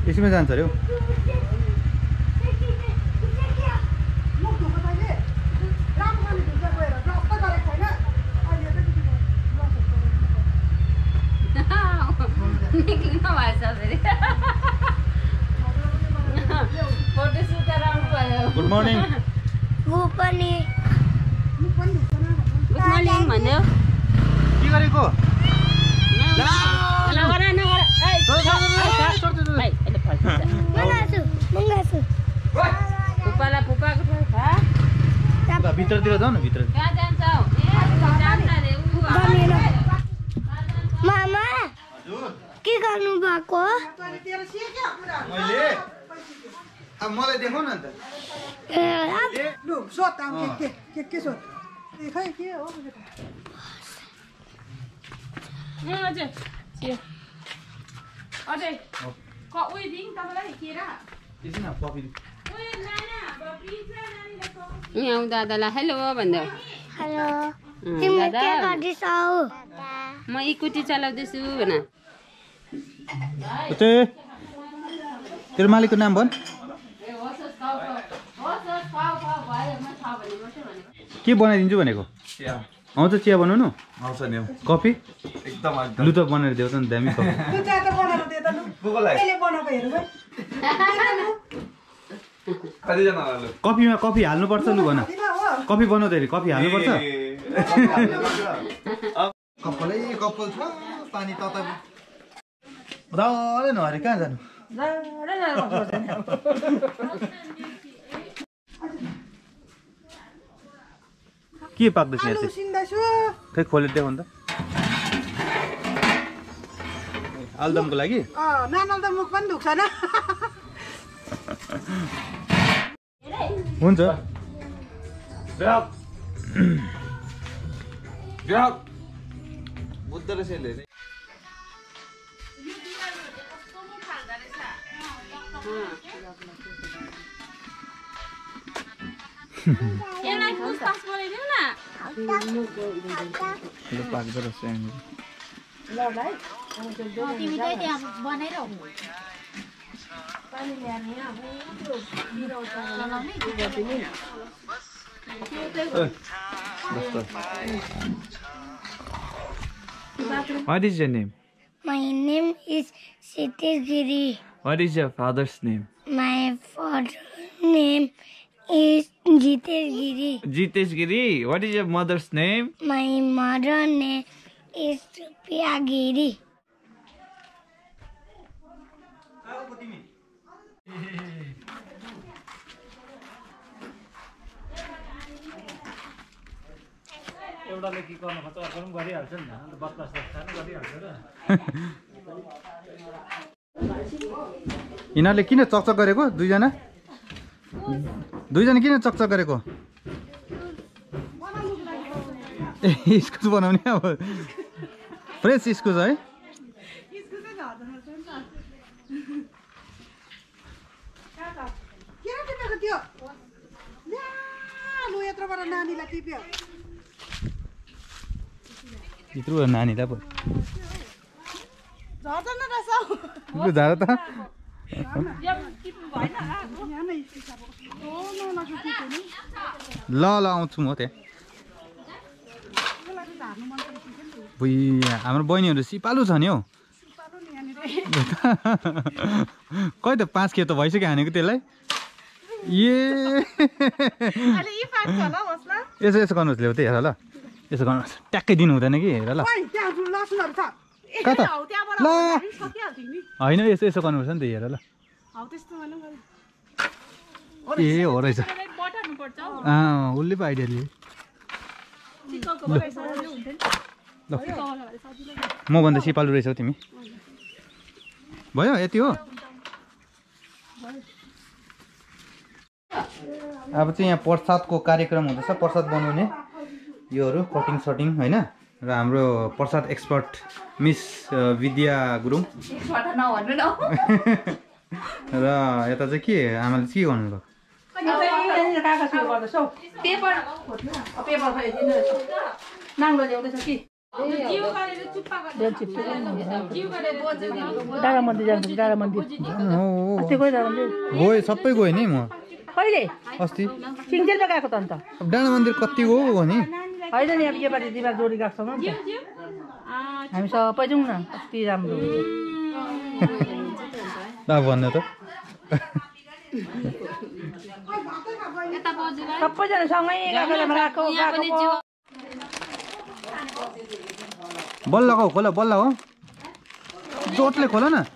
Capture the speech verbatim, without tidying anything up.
यसैमा जान्छ अरे हौ good morning good morning good morning भन्यो के गरेको पुपाला पुपाको भित्रतिर जाऊ न भित्र कहाँ जान्छौ मामा के गर्नु भएको मैले अब मलाई देखाउ न अन्त लु सोध अब के के के सोध ए खै के हो हजुर अझै क उयो दिङ तपाईँलाई केरा एकछिन कफी यहाँ दादालाई हेलो भन्दै हेलो तिमी के गर्दैछौ म स्कुटी चलाउँदैछु भन तेरो मालिकको नाम भन् के बनाइदिन्छु भनेको आउँछ चिया बनाउनु आउँछ नि कफी एकदम लु त बनाएर देऊ त नि दामी कफी तु चाहिँ त बनाएर दे त लु कहिले बनाएको हेरौँ है कतिजना होला कफीमा कफी हाल्नुपर्छ लु भन कफी बनाउँदाखेरि कफी हाल्नुपर्छ कपालै कपाल छ पानी तता मजाले नहरे कहाँ जानु के पाक्दैछ यहाँ चाहिँ सिन्दैछु खै खोलेर देखाउनु त आलुदमको लागि नानल त मुख पनि दुख्छ न हुन्छ बुद्ध रहेछ यसले यसलाई पुछताछ बनाइदिउ न पाक्दो रहेछ यहाँनिर तिमी चाहिँ त्यहाँ बनाइरहौ What is your name? My name is Sitish Giri. What is your father's name? My father's name is Jitesh Giri. Jitesh Giri. What is your mother's name? My mother's name is Supriya Giri. एउटाले के गर्नु खोज्छ अर्को पनि गरिहाल्छ नि अन्त बदमास बस्छ गरिहाल्छ र यिनीहरूले किन चकचक गरेको दुईजना दुईजना किन चकचक गरेको ए इस्कुस बनाउने अब फ्रेस इस्कुस है किन टिपेको त्यो लु यत्रोबाट नानीलाई टिप्यो यत्रो नानीलाई पो झर्दैन रहेछ लु झार त ल ल आउँछु म त्यहाँ बुइ हाम्रो बहिनीहरू सिपालु छ नि हौ खै त पाँच खेप त भइसक्यो हानेको त्यसलाई ए यसो यसो गर्नुहोस् ल्याउ त्यही हेर ल यसो गर्नुहोस् ट्याक्कै दिनु हुँदैन कि हेर ल कता ल होइन यसो यसो गर्नुपर्छ नि त हेर ल ए हो रहेछ अँ उसले पो आइडिया लिए ल मभन्दा सिपालु रहेछौ तिमी भयो यति हो अब चाहिँ यहाँ प्रसादको कार्यक्रम हुँदैछ प्रसाद बनाउने योहरू कटिङ सटिङ होइन र हाम्रो प्रसाद एक्सपर्ट मिस विद्या गुरुङ र यता चाहिँ के आमाले के गर्नुभयो पेपर पेपर नाङ्लो ल्याउँदैछ कि डाँडा मन्दिर जान्छ डाँडा मन्दिर अस्ति गयो डाँडा मन्दिर गएँ सबै गएँ नि म कहिले अस्ति सिङ्गेलमा गएको त अन्त अब डाँडा मन्दिर कति हो हो नि होइन नि अब योपालि दिमाग जोडी गएको छौँ नि त हामी सबै जाउँ न कति राम्रो हुन्छ अब भन्नु त सबैजना सँगै गएको गएको बल्ल हो खोला बल्ल हो जोटले खोला न